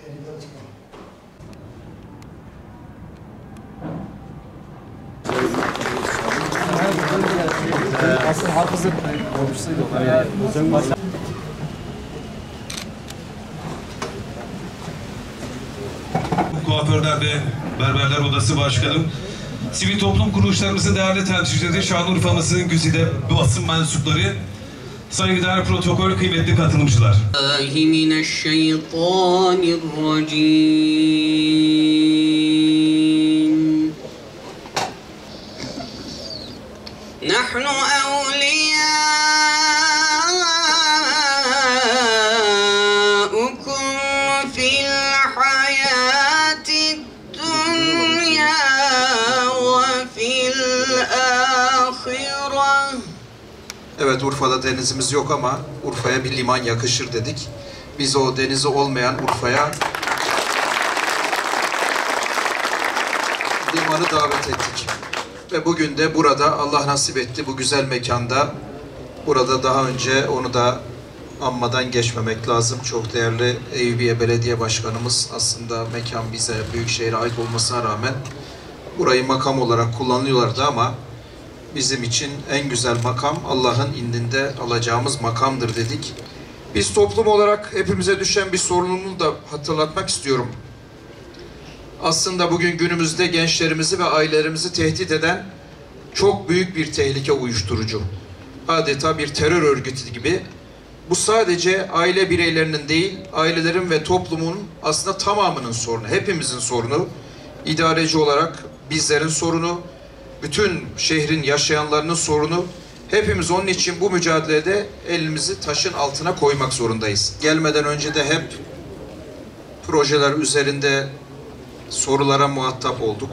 Aslında hafızın komşusuydu onlar. Kuaförler ve Berberler Odası Başkanım, sivil toplum kuruluşlarımızın değerli temsilcileri, Şanlıurfa'mızın güzide basın mensupları, saygıdeğer protokol, kıymetli katılımcılar. نحن أولياؤكم في الحياة الدنيا وفي الآخرة. Evet, Urfa'da denizimiz yok ama Urfa'ya bir liman yakışır dedik. Biz o denizi olmayan Urfa'ya limanı davet ettik. Ve bugün de burada Allah nasip etti bu güzel mekanda. Burada daha önce onu da anmadan geçmemek lazım. Çok değerli Eyüpiye Belediye Başkanımız, aslında mekan bize, Büyükşehir'e ait olmasına rağmen burayı makam olarak kullanıyorlardı ama bizim için en güzel makam Allah'ın indinde alacağımız makamdır dedik. Biz toplum olarak hepimize düşen bir sorununu da hatırlatmak istiyorum. Aslında bugün günümüzde gençlerimizi ve ailelerimizi tehdit eden çok büyük bir tehlike uyuşturucu. Adeta bir terör örgütü gibi. Bu sadece aile bireylerinin değil, ailelerin ve toplumun aslında tamamının sorunu, hepimizin sorunu. İdareci olarak bizlerin sorunu, bütün şehrin yaşayanlarının sorunu. Hepimiz onun için bu mücadelede elimizi taşın altına koymak zorundayız. Gelmeden önce de hep projeler üzerinde sorulara muhatap olduk.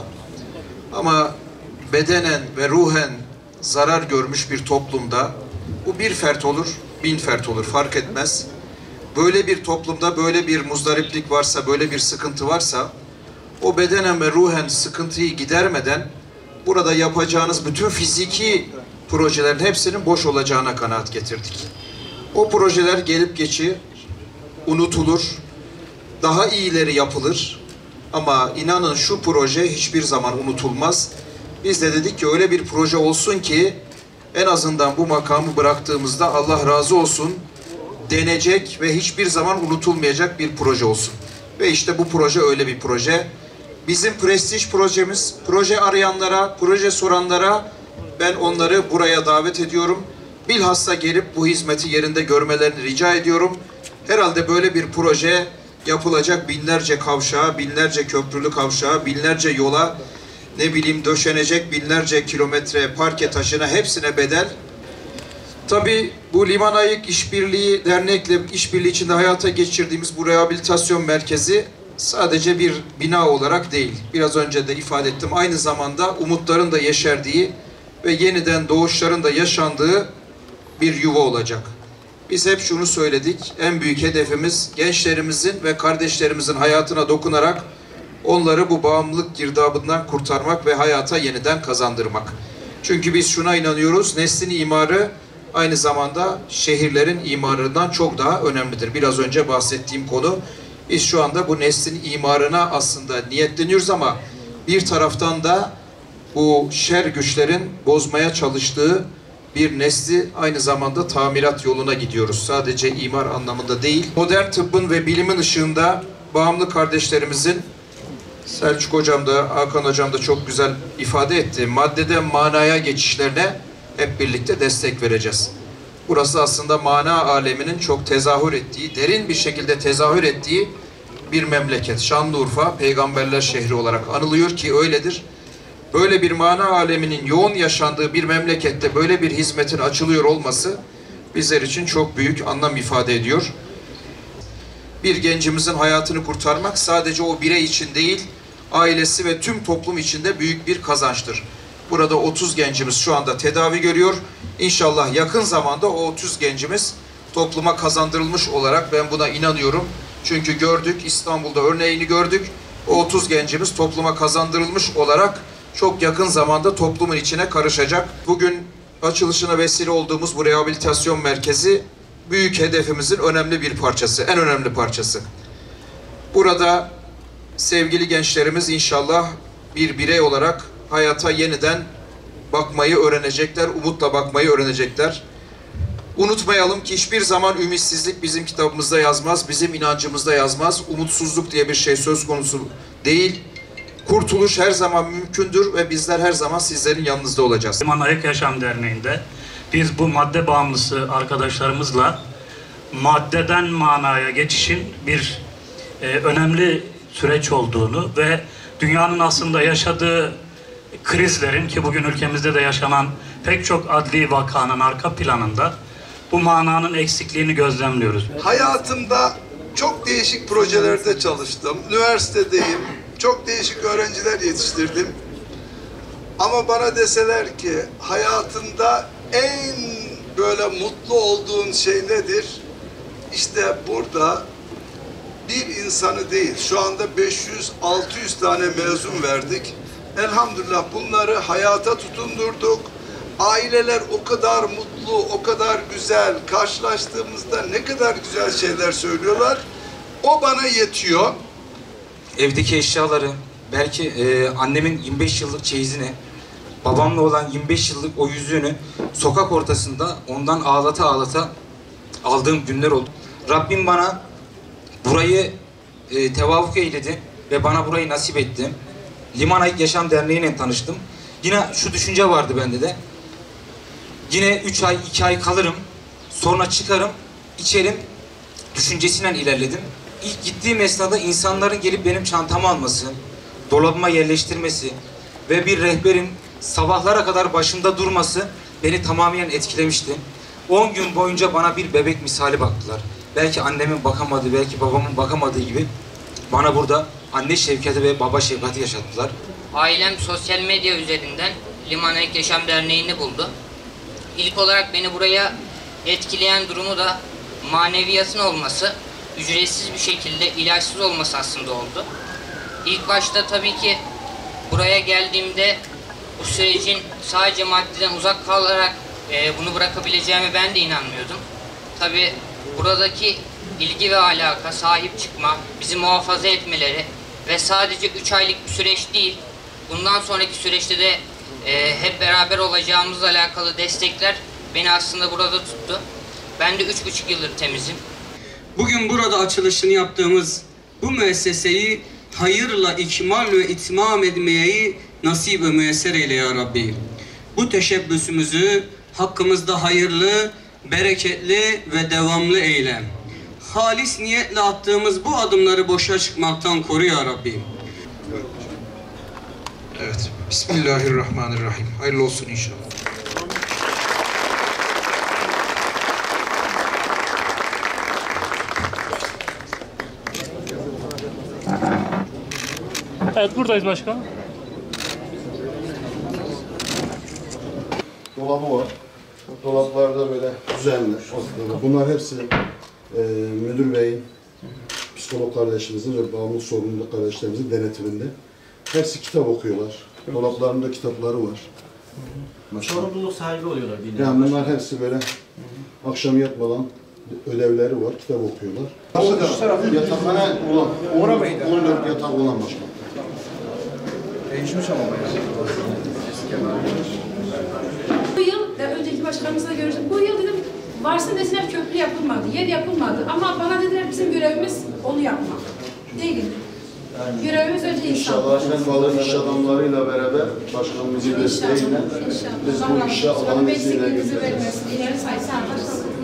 Ama bedenen ve ruhen zarar görmüş bir toplumda bu bir fert olur, 1000 fert olur, fark etmez. Böyle bir toplumda böyle bir muzdariplik varsa, böyle bir sıkıntı varsa o bedenen ve ruhen sıkıntıyı gidermeden burada yapacağınız bütün fiziki projelerin hepsinin boş olacağına kanaat getirdik. O projeler gelip geçi unutulur, daha iyileri yapılır. Ama inanın şu proje hiçbir zaman unutulmaz. Biz de dedik ki öyle bir proje olsun ki en azından bu makamı bıraktığımızda Allah razı olsun denecek ve hiçbir zaman unutulmayacak bir proje olsun. Ve işte bu proje öyle bir proje. Bizim prestij projemiz, proje arayanlara, proje soranlara ben onları buraya davet ediyorum. Bilhassa gelip bu hizmeti yerinde görmelerini rica ediyorum. Herhalde böyle bir proje yapılacak binlerce kavşağa, binlerce köprülü kavşağa, binlerce yola, ne bileyim döşenecek binlerce kilometre parke taşına, hepsine bedel. Tabii bu Liman Ayık İşbirliği Dernek'le işbirliği içinde hayata geçirdiğimiz bu rehabilitasyon merkezi sadece bir bina olarak değil, biraz önce de ifade ettim, aynı zamanda umutların da yeşerdiği ve yeniden doğuşların da yaşandığı bir yuva olacak. Biz hep şunu söyledik, en büyük hedefimiz gençlerimizin ve kardeşlerimizin hayatına dokunarak onları bu bağımlılık girdabından kurtarmak ve hayata yeniden kazandırmak. Çünkü biz şuna inanıyoruz, neslin imarı aynı zamanda şehirlerin imarından çok daha önemlidir. Biraz önce bahsettiğim konu, biz şu anda bu neslin imarına aslında niyetleniyoruz ama bir taraftan da bu şer güçlerin bozmaya çalıştığı bir nesli aynı zamanda tamirat yoluna gidiyoruz. Sadece imar anlamında değil. Modern tıbbın ve bilimin ışığında bağımlı kardeşlerimizin, Selçuk Hocam da, Hakan Hocam da çok güzel ifade etti, maddeden manaya geçişlerine hep birlikte destek vereceğiz. Burası aslında mana aleminin çok tezahür ettiği, derin bir şekilde tezahür ettiği bir memleket. Şanlıurfa, peygamberler şehri olarak anılıyor ki öyledir. Böyle bir mana aleminin yoğun yaşandığı bir memlekette böyle bir hizmetin açılıyor olması bizler için çok büyük anlam ifade ediyor. Bir gencimizin hayatını kurtarmak sadece o birey için değil, ailesi ve tüm toplum için de büyük bir kazançtır. Burada 30 gencimiz şu anda tedavi görüyor. İnşallah yakın zamanda o 30 gencimiz topluma kazandırılmış olarak, ben buna inanıyorum. Çünkü gördük, İstanbul'da örneğini gördük. O 30 gencimiz topluma kazandırılmış olarak çok yakın zamanda toplumun içine karışacak. Bugün açılışına vesile olduğumuz bu rehabilitasyon merkezi büyük hedefimizin önemli bir parçası, en önemli parçası. Burada sevgili gençlerimiz inşallah bir birey olarak hayata yeniden bakmayı öğrenecekler, umutla bakmayı öğrenecekler. Unutmayalım ki hiçbir zaman ümitsizlik bizim kitabımızda yazmaz, bizim inancımızda yazmaz. Umutsuzluk diye bir şey söz konusu değil. Kurtuluş her zaman mümkündür ve bizler her zaman sizlerin yanınızda olacağız. Liman Ayık Yaşam Derneği'nde biz bu madde bağımlısı arkadaşlarımızla maddeden manaya geçişin bir önemli süreç olduğunu ve dünyanın aslında yaşadığı krizlerin, ki bugün ülkemizde de yaşanan pek çok adli vakanın arka planında bu mananın eksikliğini gözlemliyoruz. Hayatımda çok değişik projelerde çalıştım. Üniversitedeyim. Çok değişik öğrenciler yetiştirdim. Ama bana deseler ki hayatında en böyle mutlu olduğun şey nedir? İşte burada bir insanı değil, şu anda 500-600 tane mezun verdik. Elhamdülillah bunları hayata tutundurduk. Aileler o kadar mutlu, o kadar güzel, karşılaştığımızda ne kadar güzel şeyler söylüyorlar. O bana yetiyor. Evdeki eşyaları, belki annemin 25 yıllık çeyizini, babamla olan 25 yıllık o yüzüğünü sokak ortasında ondan ağlata ağlata aldığım günler oldu. Rabbim bana burayı tevafuk eyledi ve bana burayı nasip etti. Liman Ayık Yaşam Derneği ile tanıştım. Yine şu düşünce vardı bende de. Yine 3 ay, 2 ay kalırım, sonra çıkarım, içerim düşüncesiyle ilerledim. İlk gittiğim esnada insanların gelip benim çantamı alması, dolabıma yerleştirmesi ve bir rehberin sabahlara kadar başında durması beni tamamen etkilemişti. 10 gün boyunca bana bir bebek misali baktılar. Belki annemin bakamadığı, belki babamın bakamadığı gibi bana burada anne şefkati ve baba şefkati yaşattılar. Ailem sosyal medya üzerinden Liman Ayık Yaşam Derneği'ni buldu. İlk olarak beni buraya etkileyen durumu da maneviyatın olması, ücretsiz bir şekilde ilaçsız olması aslında oldu. İlk başta tabii ki buraya geldiğimde bu sürecin sadece maddeden uzak kalarak bunu bırakabileceğime ben de inanmıyordum. Tabii buradaki ilgi ve alaka, sahip çıkma, bizi muhafaza etmeleri ve sadece 3 aylık bir süreç değil, bundan sonraki süreçte de hep beraber olacağımızla alakalı destekler beni aslında burada tuttu. Ben de 3,5 yıldır temizim. Bugün burada açılışını yaptığımız bu müesseseyi hayırla ikmal ve itmam etmeyi nasip ve müyesser eyle ya Rabbi. Bu teşebbüsümüzü hakkımızda hayırlı, bereketli ve devamlı eyle. Halis niyetle attığımız bu adımları boşa çıkmaktan koru ya Rabbi. Evet. Bismillahirrahmanirrahim. Hayırlı olsun inşallah. Evet, buradayız başkanım. Dolabı var. Dolaplarda böyle düzenler. Bunlar hepsi müdür beyin, psikolog kardeşimizin ve bağımlılık sorumluluk kardeşlerimizin denetiminde. Hepsi kitap okuyorlar. Dolaplarında kitapları var. Sorumluluk sahibi oluyorlar. Yani bunlar hepsi böyle akşam yatmadan ödevleri var, kitap okuyorlar. Yatakhane olan, 14 yatak olan başkan. Değişmiş ama Bu yıl önceki başkanımızla görüştüm. Bu yıl dedim varsın desinler köprü yapılmadı, yer yapılmadı. Ama bana dediler bizim görevimiz onu yapmak. Değil. Görevimiz önce inşallah. İnşallah iş adamlarıyla beraber başkanımızın desteğiyle biz bu işe Allah'ın izniyle vermesin. İleri sayısı arkadaşlar.